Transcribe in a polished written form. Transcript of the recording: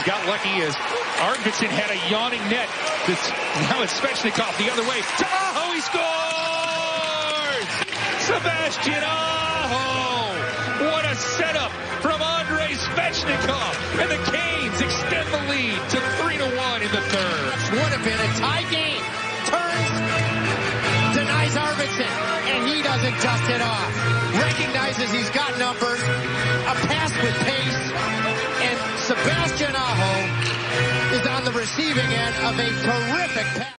Canes got lucky as Arvidsson had a yawning net. Now it's Svechnikov the other way. To Aho, he scores! Sebastian Aho! What a setup from Andrei Svechnikov. And the Canes extend the lead to 3-1 in the third. Would have been a tie game. Turns, denies Arvidsson, and he doesn't dust it off. Recognizes he's got numbers, a pass with pace, and Sebastian Aho is on the receiving end of a terrific pass.